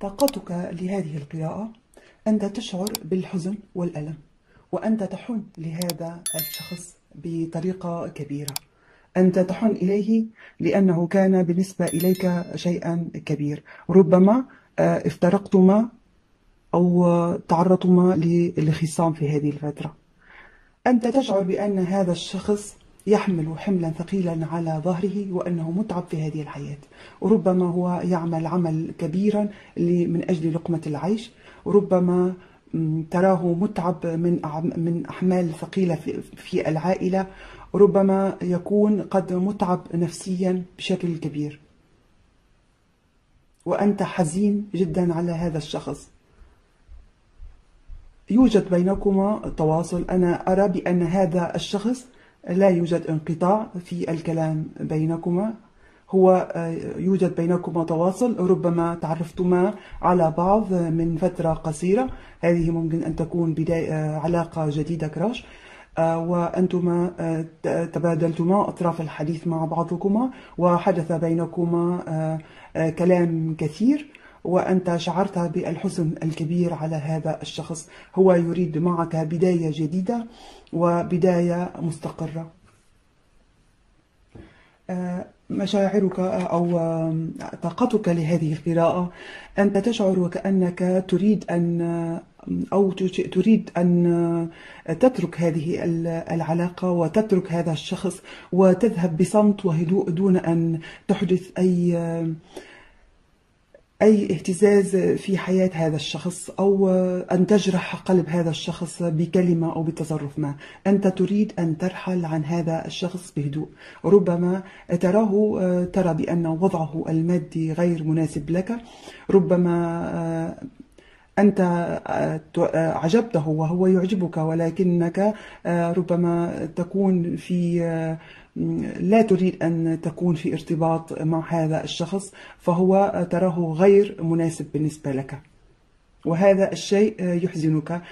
طاقتك لهذه القراءة أنت تشعر بالحزن والألم، وأنت تحن لهذا الشخص بطريقة كبيرة. أنت تحن إليه لأنه كان بالنسبة إليك شيئا كبير. ربما افترقتما أو تعرضتما للخصام في هذه الفترة. أنت تشعر بأن هذا الشخص يحمل حملا ثقيلا على ظهره، وأنه متعب في هذه الحياة. ربما هو يعمل عمل كبيرا من أجل لقمة العيش. ربما تراه متعب من أحمال ثقيلة في العائلة. ربما يكون قد متعب نفسيا بشكل كبير، وأنت حزين جدا على هذا الشخص. يوجد بينكما تواصل. أنا أرى بأن هذا الشخص لا يوجد انقطاع في الكلام بينكما. هو يوجد بينكما تواصل. ربما تعرفتما على بعض من فترة قصيرة. هذه ممكن أن تكون بداية علاقة جديدة، كراش، وأنتما تبادلتما أطراف الحديث مع بعضكما، وحدث بينكما كلام كثير، وأنت شعرت بالحزن الكبير على هذا الشخص. هو يريد معك بداية جديدة وبداية مستقرة. مشاعرك أو طاقتك لهذه القراءة، أنت تشعر وكأنك تريد أن تترك هذه العلاقة وتترك هذا الشخص وتذهب بصمت وهدوء دون أن تحدث أي اهتزاز في حياة هذا الشخص، أو أن تجرح قلب هذا الشخص بكلمة أو بتصرف ما. أنت تريد أن ترحل عن هذا الشخص بهدوء. ربما ترى بأن وضعه المادي غير مناسب لك. ربما أنت عجبته وهو يعجبك، ولكنك ربما تكون لا تريد أن تكون في ارتباط مع هذا الشخص، فهو تراه غير مناسب بالنسبة لك. وهذا الشيء يحزنك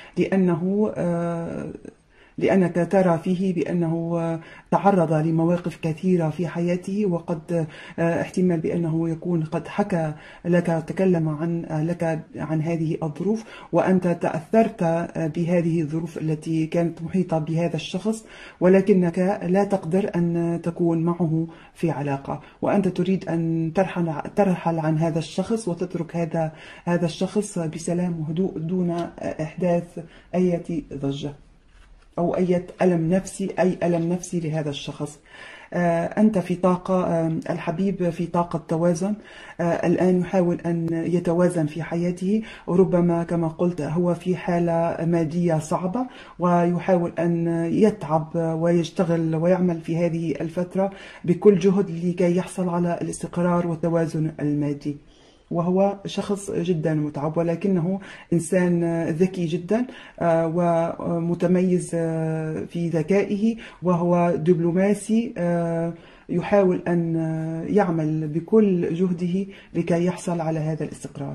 لأنك ترى فيه بأنه تعرض لمواقف كثيرة في حياته، وقد احتمال بأنه يكون قد حكى لك، تكلم عن هذه الظروف، وأنت تأثرت بهذه الظروف التي كانت محيطة بهذا الشخص، ولكنك لا تقدر أن تكون معه في علاقة. وأنت تريد أن ترحل عن هذا الشخص وتترك هذا الشخص بسلام وهدوء دون إحداث أي ضجة أو أي ألم نفسي لهذا الشخص. أنت في طاقة، الحبيب في طاقة توازن. الآن يحاول أن يتوازن في حياته. وربما كما قلت هو في حالة مادية صعبة، ويحاول أن يتعب ويشتغل ويعمل في هذه الفترة بكل جهد لكي يحصل على الاستقرار والتوازن المادي. وهو شخص جدا متعب، ولكنه إنسان ذكي جدا ومتميز في ذكائه، وهو دبلوماسي يحاول أن يعمل بكل جهده لكي يحصل على هذا الاستقرار.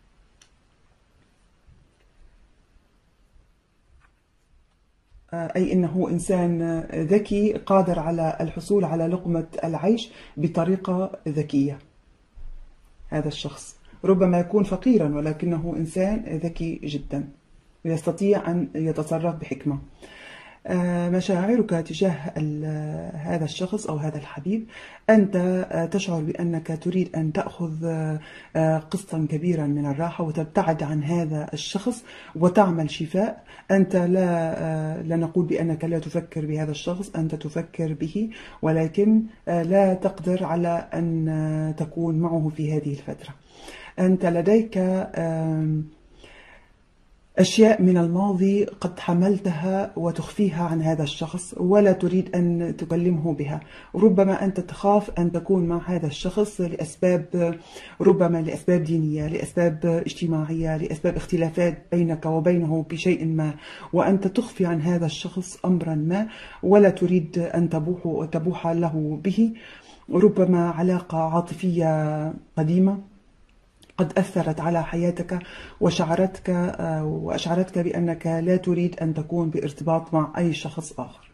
أي أنه إنسان ذكي قادر على الحصول على لقمة العيش بطريقة ذكية. هذا الشخص ربما يكون فقيرا، ولكنه إنسان ذكي جدا ويستطيع أن يتصرف بحكمة. مشاعرك تجاه هذا الشخص أو هذا الحبيب، أنت تشعر بأنك تريد أن تأخذ قسطا كبيرا من الراحة وتبتعد عن هذا الشخص وتعمل شفاء. أنت لا نقول بأنك لا تفكر بهذا الشخص، أنت تفكر به، ولكن لا تقدر على أن تكون معه في هذه الفترة. أنت لديك أشياء من الماضي قد حملتها وتخفيها عن هذا الشخص ولا تريد أن تكلمه بها. ربما أنت تخاف أن تكون مع هذا الشخص ربما لأسباب دينية، لأسباب اجتماعية، لأسباب اختلافات بينك وبينه بشيء ما، وأنت تخفي عن هذا الشخص أمرا ما ولا تريد أن تبوح له به. ربما علاقة عاطفية قديمة قد أثرت على حياتك وأشعرتك بأنك لا تريد أن تكون بارتباط مع أي شخص آخر.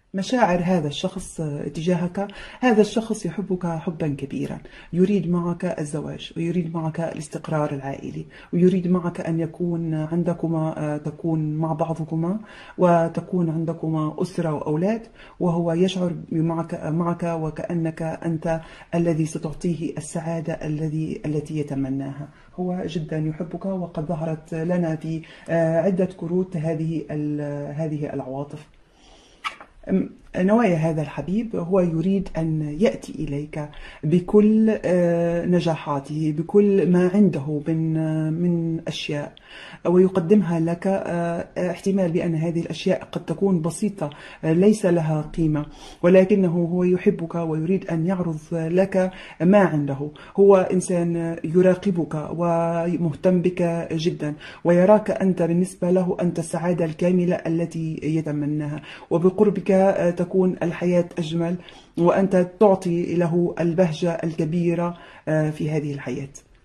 مشاعر هذا الشخص تجاهك. هذا الشخص يحبك حبا كبيرا، يريد معك الزواج، ويريد معك الاستقرار العائلي، ويريد معك أن يكون عندكما تكون مع بعضكما، وتكون عندكما أسرة وأولاد، وهو يشعر معك وكأنك أنت الذي ستعطيه السعادة التي يتمناها. هو جدا يحبك، وقد ظهرت لنا في عدة كروت هذه العواطف. نوايا هذا الحبيب هو يريد أن يأتي إليك بكل نجاحاته، بكل ما عنده من أشياء، ويقدمها لك. احتمال بأن هذه الأشياء قد تكون بسيطة، ليس لها قيمة، ولكنه هو يحبك ويريد أن يعرض لك ما عنده. هو إنسان يراقبك ومهتم بك جدا، ويراك أنت بالنسبة له أنت السعادة الكاملة التي يتمناها، وبقربك تكون الحياة أجمل، وأنت تعطي له البهجة الكبيرة في هذه الحياة،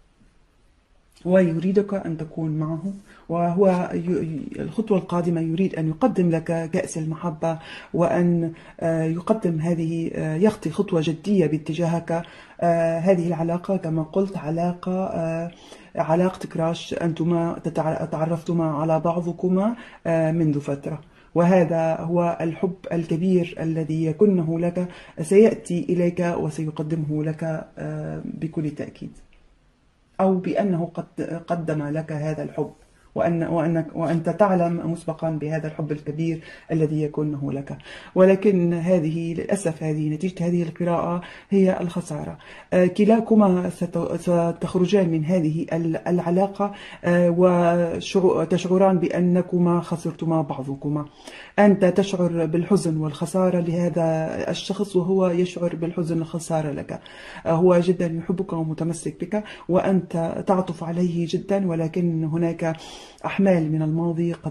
ويريدك أن تكون معه. وهو الخطوة القادمة يريد أن يقدم لك كأس المحبة، وأن يقدم يخطي خطوة جدية باتجاهك. هذه العلاقة كما قلت علاقة كراش، أنتما تعرفتما على بعضكما منذ فترة، وهذا هو الحب الكبير الذي يكنه لك سيأتي إليك وسيقدمه لك بكل تأكيد، أو بأنه قد قدم لك هذا الحب، وأنت تعلم مسبقا بهذا الحب الكبير الذي يكونه لك. ولكن للأسف نتيجة هذه القراءة هي الخسارة. كلاكما ستخرجان من هذه العلاقة وتشعران بأنكما خسرتما بعضكما. أنت تشعر بالحزن والخسارة لهذا الشخص، وهو يشعر بالحزن والخسارة لك. هو جدا يحبك ومتمسك بك، وأنت تعطف عليه جدا، ولكن هناك أحمال من الماضي قد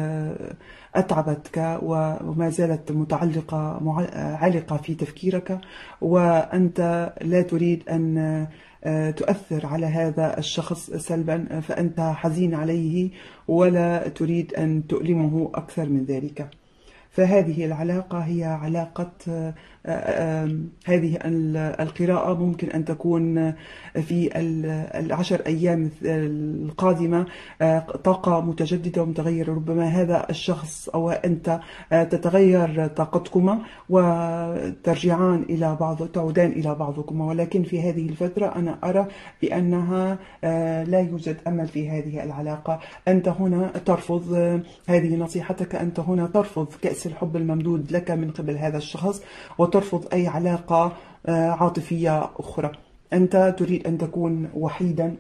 أتعبتك وما زالت عالقة في تفكيرك، وأنت لا تريد أن تؤثر على هذا الشخص سلبا، فأنت حزين عليه ولا تريد أن تؤلمه أكثر من ذلك. فهذه العلاقة هي علاقة هذه القراءة ممكن أن تكون في ال10 أيام القادمة طاقة متجددة ومتغيرة. ربما هذا الشخص أو أنت تتغير طاقتكما وترجعان إلى تعودان إلى بعضكما، ولكن في هذه الفترة أنا أرى بأنها لا يوجد أمل في هذه العلاقة. أنت هنا ترفض، هذه نصيحتك، أنت هنا ترفض كأس الحب الممدود لك من قبل هذا الشخص، وترفض أي علاقة عاطفية أخرى. أنت تريد أن تكون وحيدا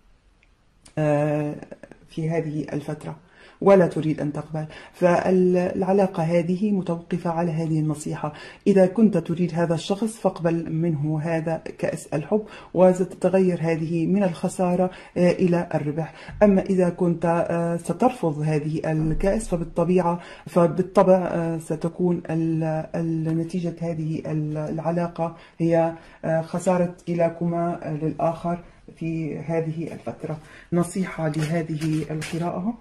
في هذه الفترة، ولا تريد أن تقبل. فالعلاقة هذه متوقفة على هذه النصيحة. إذا كنت تريد هذا الشخص فاقبل منه هذا كأس الحب، وستتغير هذه من الخسارة إلى الربح. أما إذا كنت سترفض هذه الكأس فبالطبع ستكون نتيجة هذه العلاقة هي خسارة كلاكما للآخر في هذه الفترة. نصيحة لهذه القراءة: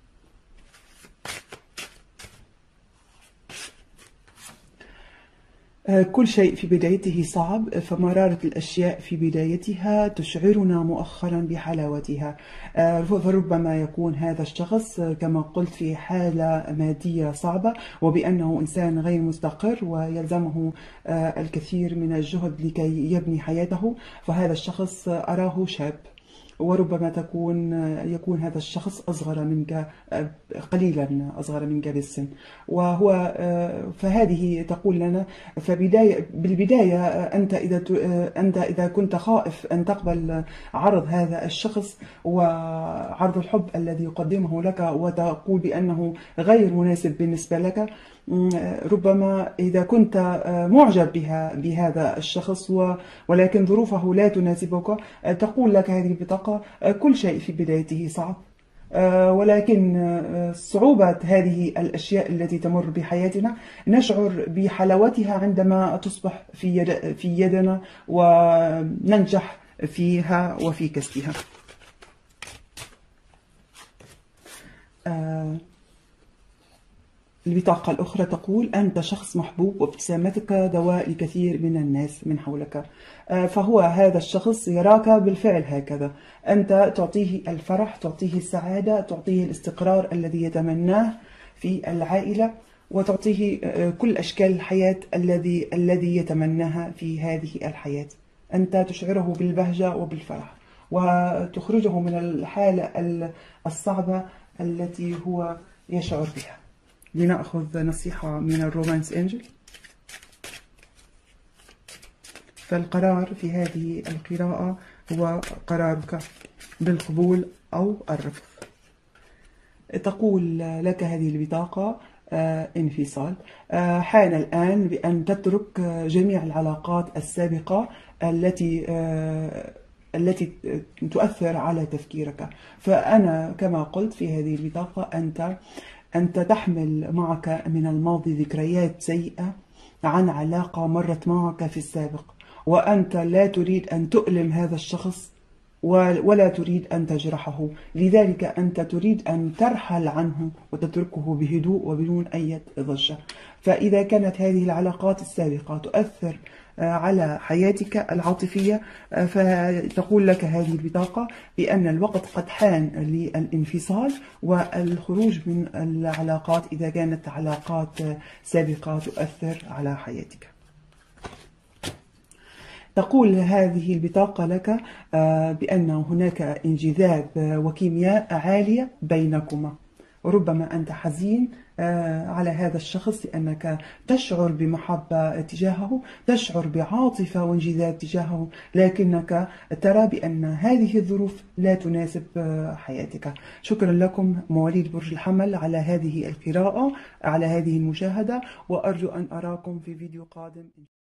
كل شيء في بدايته صعب، فمرارة الأشياء في بدايتها تشعرنا مؤخرا بحلاوتها. فربما يكون هذا الشخص كما قلت في حالة مادية صعبة، وبأنه إنسان غير مستقر ويلزمه الكثير من الجهد لكي يبني حياته. فهذا الشخص أراه شاب، وربما يكون هذا الشخص أصغر منك قليلا، أصغر منك بالسن. فهذه تقول لنا بالبداية أنت إذا كنت خائف أن تقبل عرض هذا الشخص وعرض الحب الذي يقدمه لك، وتقول بأنه غير مناسب بالنسبة لك، ربما إذا كنت معجب بهذا الشخص ولكن ظروفه لا تناسبك، تقول لك هذه البطاقة: كل شيء في بدايته صعب، ولكن صعوبة هذه الأشياء التي تمر بحياتنا نشعر بحلاوتها عندما تصبح في يدنا وننجح فيها وفي كسبها. البطاقة الأخرى تقول: أنت شخص محبوب وابتسامتك دواء لكثير من الناس من حولك. فهو هذا الشخص يراك بالفعل هكذا، أنت تعطيه الفرح، تعطيه السعادة، تعطيه الاستقرار الذي يتمناه في العائلة، وتعطيه كل أشكال الحياة الذي يتمناها في هذه الحياة. أنت تشعره بالبهجة وبالفرح، وتخرجه من الحالة الصعبة التي هو يشعر بها. لنأخذ نصيحة من الرومانس أنجل. فالقرار في هذه القراءة هو قرارك بالقبول أو الرفض. تقول لك هذه البطاقة: انفصال. حان الآن بأن تترك جميع العلاقات السابقة التي تؤثر على تفكيرك. فأنا كما قلت في هذه البطاقة، أنت تحمل معك من الماضي ذكريات سيئة عن علاقة مرت معك في السابق، وأنت لا تريد أن تؤلم هذا الشخص ولا تريد أن تجرحه. لذلك أنت تريد أن ترحل عنه وتتركه بهدوء وبدون أي ضجة. فإذا كانت هذه العلاقات السابقة تؤثر على حياتك العاطفية، فتقول لك هذه البطاقة بأن الوقت قد حان للانفصال والخروج من العلاقات إذا كانت علاقات سابقة تؤثر على حياتك. تقول هذه البطاقة لك بأن هناك انجذاب وكيمياء عالية بينكما. ربما أنت حزين على هذا الشخص لأنك تشعر بمحبة تجاهه، تشعر بعاطفة وانجذاب تجاهه، لكنك ترى بأن هذه الظروف لا تناسب حياتك. شكرا لكم مواليد برج الحمل على هذه القراءة، على هذه المشاهدة، وأرجو أن أراكم في فيديو قادم.